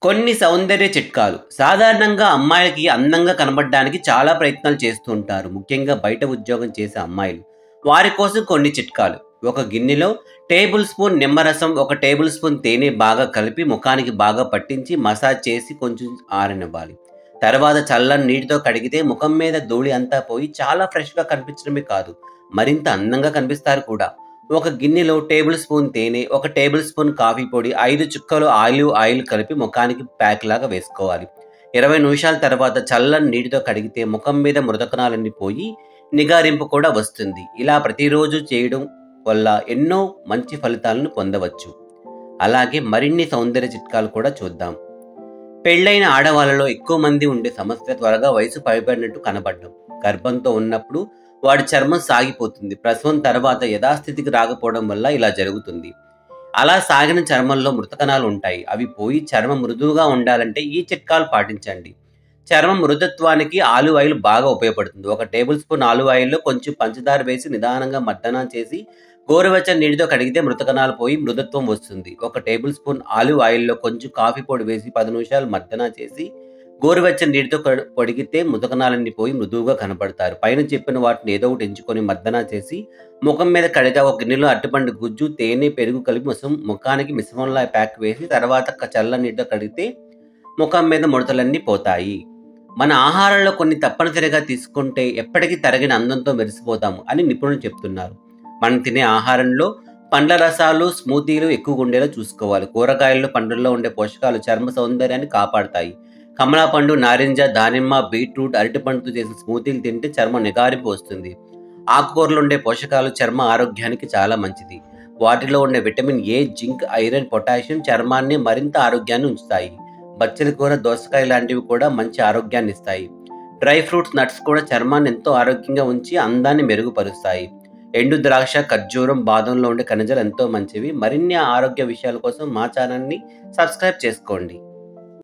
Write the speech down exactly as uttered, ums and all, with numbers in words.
కొన్ని సౌందర్య చిట్కాలు. సాధారణంగా అమ్మాయిలకి అందంగా కనబడడానికి చాలా ప్రయత్నాలు చేస్తూ ఉంటారు. ముఖ్యంగా బయట ఉద్యోగం చేసే అమ్మాయిలు. వారి కోసం కొన్ని చిట్కాలు. ఒక గిన్నెలో టేబుల్ స్పూన్ నిమ్మరసం, ఒక టేబుల్ స్పూన్ తేనె బాగా కలిపి ముఖానికి బాగా పట్టించి మసాజ్ చేసి కొంచెం ఆరనివ్వాలి. తర్వాత చల్లని నీటితో కడిగితే ముఖం మీద ధూళి అంతా పోయి చాలా ఫ్రెష్‌గా కనిపించడమే కాదు, మరింత అందంగా కనిపిస్తారు కూడా. ఒక గిన్నెలో టేబుల్ స్పూన్ తేనె, ఒక టేబుల్ స్పూన్ కాఫీ పొడి, ఐదు చుక్కలు ఆలివ్ ఆయిల్ కలిపి ముఖానికి ప్యాక్ లాగా వేసుకోవాలి. ఇరవై నిమిషాల తర్వాత చల్లని నీటితో కడిగితే ముఖం మీద మృతకణాలన్నీ పోయి నిగారింపు కూడా వస్తుంది. ఇలా ప్రతిరోజు చేయడం వల్ల ఎన్నో మంచి ఫలితాలను పొందవచ్చు. అలాగే మరిన్ని సౌందర్య చిట్కాలు కూడా చూద్దాం. పెళ్ళైన ఆడవాళ్ళలో ఎక్కువ మంది ఉండే సమస్య త్వరగా వయసు పైబడినట్టు కనబడడం. గర్భంతో ఉన్నప్పుడు వాడి చర్మం సాగిపోతుంది. ప్రసవం తర్వాత యథాస్థితికి రాకపోవడం వల్ల ఇలా జరుగుతుంది. అలా సాగిన చర్మంలో మృతకణాలు ఉంటాయి. అవి పోయి చర్మం మృదువుగా ఉండాలంటే ఈ చిట్కాలు పాటించండి. చర్మం మృదుత్వానికి ఆలివ్ ఆయిల్ బాగా ఉపయోగపడుతుంది. ఒక టేబుల్ స్పూన్ ఆలివ్ ఆయిల్లో కొంచెం పంచదార వేసి నిదానంగా మర్దన చేసి గోరువెచ్చని నీటితో కడిగితే మృతకణాలు పోయి మృదుత్వం వస్తుంది. ఒక టేబుల్ స్పూన్ ఆలివ్ ఆయిల్లో కొంచెం కాఫీ పొడి వేసి పది నిమిషాలు మర్దన చేసి గోరువెచ్చని నీటితో పొడిగితే మృతకణాలన్నీ పోయి మృదువుగా కనపడతారు. పైన చెప్పిన వాటిని ఏదో ఒకటి ఎంచుకొని మర్దన చేసి ముఖం మీద కడిగితే ఒక గిన్నెలో అరటిపండు గుజ్జు, తేనె, పెరుగు కలిపి ముసం ముఖానికి మిశ్రమంలా ప్యాక్ వేసి తర్వాత చల్ల నీటితో కడిగితే ముఖం మీద ముడతలన్నీ పోతాయి. మన ఆహారంలో కొన్ని తప్పనిసరిగా తీసుకుంటే ఎప్పటికీ తరగని అందంతో మెరిసిపోతాము అని నిపుణులు చెప్తున్నారు. మనం తినే ఆహారంలో పండ్ల రసాలు, స్మూతీలు ఎక్కువగా ఉండేలా చూసుకోవాలి. కూరగాయల్లో, పండ్లలో ఉండే పోషకాలు చర్మ సౌందర్యాన్ని కాపాడతాయి. కమలా పండు, నారింజ, దానిమ్మ, బీట్రూట్, అరటిపండుతో చేసిన స్మూతీలు తింటే చర్మం నిగారింపు వస్తుంది. ఆకుకూరలు ఉండే పోషకాలు చర్మ ఆరోగ్యానికి చాలా మంచిది. వాటిలో ఉండే vitamin A, zinc, iron, potassium చర్మాన్ని మరింత ఆరోగ్యాన్ని ఉంచుతాయి. బచ్చలి కూర, దోసకాయ లాంటివి కూడా మంచి ఆరోగ్యాన్ని ఇస్తాయి. డ్రై ఫ్రూట్స్, నట్స్ కూడా చర్మాన్ని ఎంతో ఆరోగ్యంగా ఉంచి అందాన్ని మెరుగుపరుస్తాయి. ఎండు ద్రాక్ష, ఖర్జూరం, బాదంలో ఉండే ఖనిజాలు ఎంతో మంచివి. మరిన్ని ఆరోగ్య విషయాల కోసం మా ఛానల్ని సబ్స్క్రైబ్ చేసుకోండి.